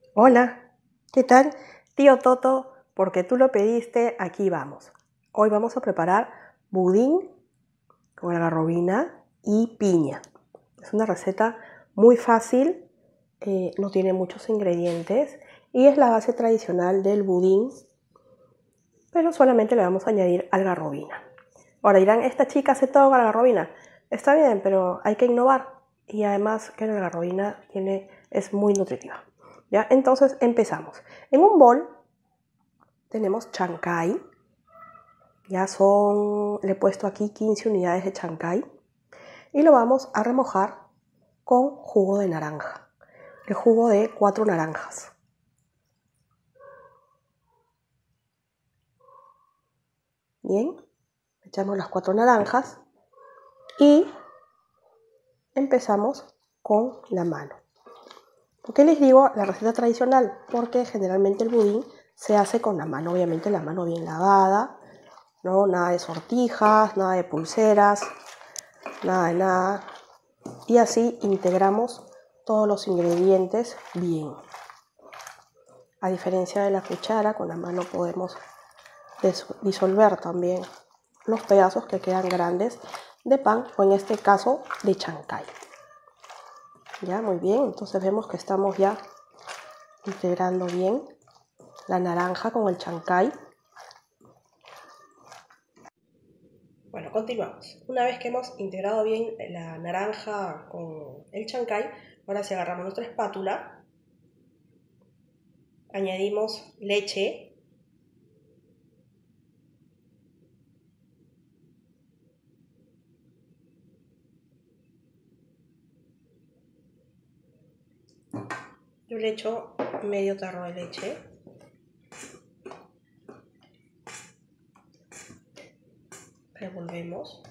Hola, ¿qué tal? Tío Toto, porque tú lo pediste, aquí vamos. Hoy vamos a preparar budín con algarrobina y piña. Es una receta muy fácil, no tiene muchos ingredientes y es la base tradicional del budín, pero solamente le vamos a añadir algarrobina. Ahora dirán, esta chica hace todo con algarrobina. Está bien, pero hay que innovar y además que la algarrobina es muy nutritiva. ¿Ya? Entonces empezamos. En un bol tenemos chancay. Le he puesto aquí 15 unidades de chancay y lo vamos a remojar con jugo de naranja. El jugo de 4 naranjas. Bien, echamos las 4 naranjas y empezamos con la mano. ¿Por qué les digo la receta tradicional? Porque generalmente el budín se hace con la mano, obviamente la mano bien lavada, ¿no? Nada de sortijas, nada de pulseras, nada de nada. Y así integramos todos los ingredientes bien. A diferencia de la cuchara, con la mano podemos disolver también los pedazos que quedan grandes de pan o en este caso de chancay. Ya, muy bien, entonces vemos que estamos ya integrando bien la naranja con el chancay. Bueno, continuamos. Una vez que hemos integrado bien la naranja con el chancay, ahora sí agarramos nuestra espátula, añadimos leche, yo le echo medio tarro de leche, revolvemos.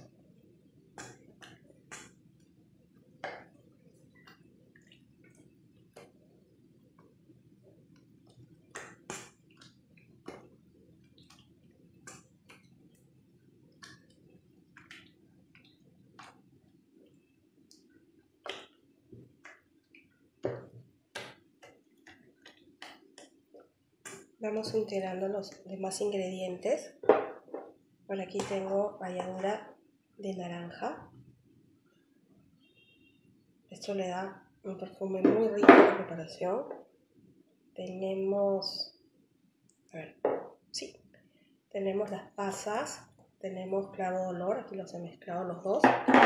Vamos integrando los demás ingredientes. Por aquí tengo ralladura de naranja. Esto le da un perfume muy rico a la preparación. Tenemos las pasas, tenemos clavo de olor, aquí los he mezclado los dos.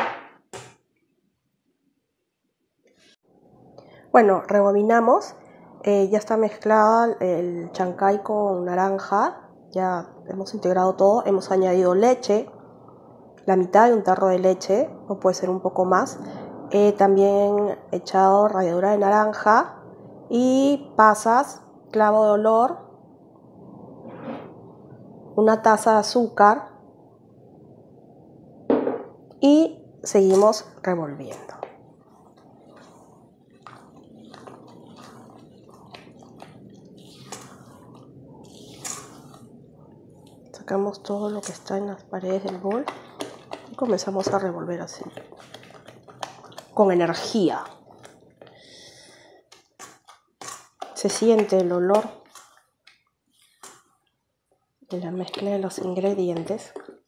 Bueno, rebobinamos, ya está mezclada el chancay con naranja, ya hemos integrado todo, hemos añadido leche, la mitad de un tarro de leche, o puede ser un poco más. También he echado ralladura de naranja y pasas, clavo de olor, una taza de azúcar y seguimos revolviendo. Sacamos todo lo que está en las paredes del bol y comenzamos a revolver así, con energía. Se siente el olor de la mezcla de los ingredientes.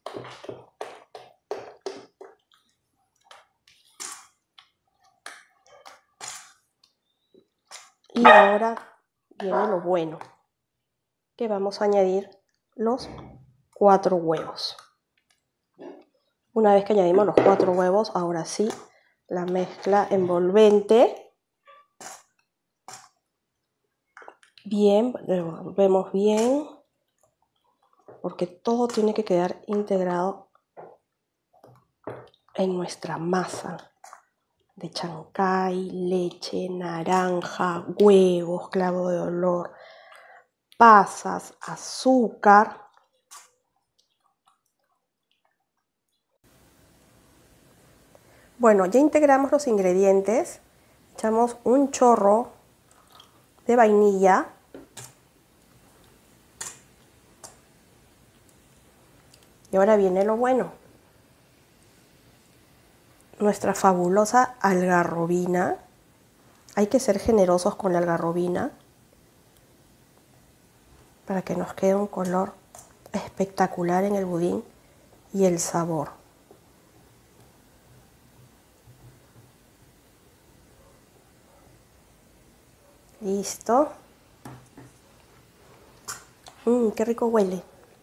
Y ahora viene lo bueno, que vamos a añadir los 4 huevos. Una vez que añadimos los 4 huevos, ahora sí, la mezcla envolvente. Bien, revolvemos bien, porque todo tiene que quedar integrado en nuestra masa de chancay, leche, naranja, huevos, clavo de olor, pasas, azúcar. Bueno, ya integramos los ingredientes, echamos un chorro de vainilla, y ahora viene lo bueno, nuestra fabulosa algarrobina. Hay que ser generosos con la algarrobina, para que nos quede un color espectacular en el budín y el sabor. Listo. Qué rico huele.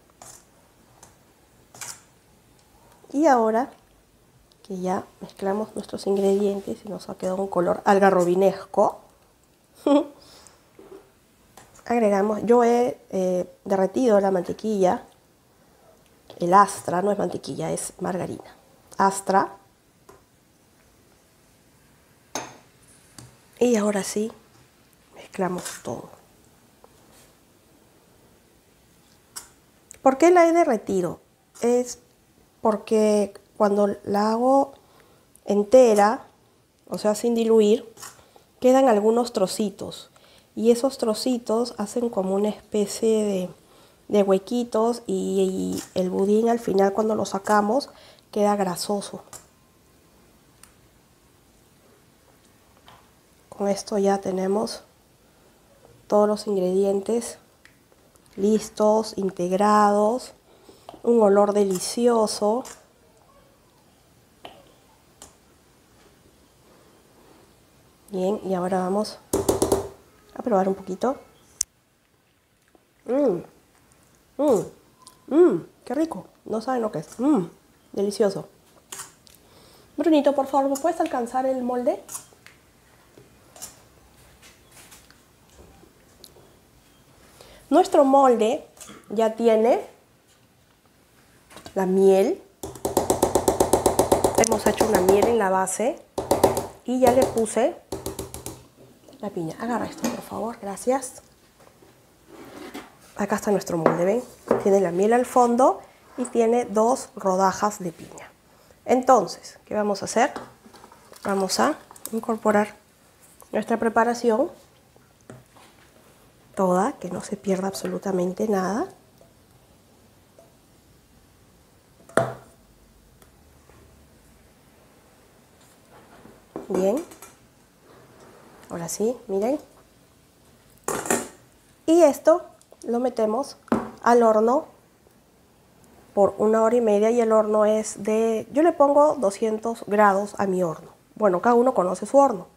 Y ahora que ya mezclamos nuestros ingredientes y nos ha quedado un color algarrobinesco, agregamos, yo he derretido la mantequilla, el Astra, no es mantequilla, es margarina, Astra. Y ahora sí, mezclamos todo. ¿Por qué la he derretido? Es porque cuando la hago entera, o sea, sin diluir, quedan algunos trocitos. Y esos trocitos hacen como una especie de huequitos y el budín al final cuando lo sacamos queda grasoso. Con esto ya tenemos todos los ingredientes listos, integrados, un olor delicioso. Bien, y ahora vamos a probar un poquito. Qué rico. No saben lo que es. Delicioso. Brunito, por favor, ¿me puedes alcanzar el molde? Nuestro molde ya tiene la miel. Hemos hecho una miel en la base y ya le puse la piña. Agarra esto, por favor, gracias. Acá está nuestro molde, ¿ven? Tiene la miel al fondo y tiene 2 rodajas de piña. Entonces, ¿qué vamos a hacer? Vamos a incorporar nuestra preparación toda, que no se pierda absolutamente nada. Bien. Ahora sí, miren. Y esto lo metemos al horno por 1 hora y media y el horno es de... Yo le pongo 200 grados a mi horno. Bueno, cada uno conoce su horno.